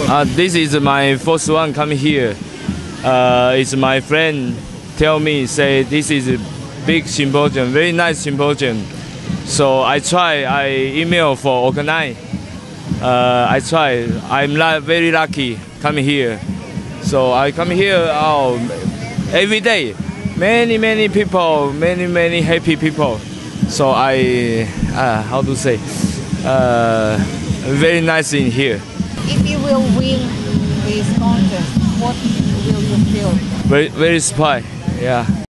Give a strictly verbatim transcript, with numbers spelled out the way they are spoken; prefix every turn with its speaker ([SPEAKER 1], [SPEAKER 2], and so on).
[SPEAKER 1] Uh, this is my first one coming here. Uh, it's my friend tell me, say this is a big symposium, very nice symposium. So I try, I email for organize. Uh, I try, I'm not very lucky coming here. So I come here oh, every day. Many, many people, many, many happy people. So I, uh, how to say, uh, very nice in here.
[SPEAKER 2] If you will win this contest, what will you feel?
[SPEAKER 1] Very, very surprised, yeah.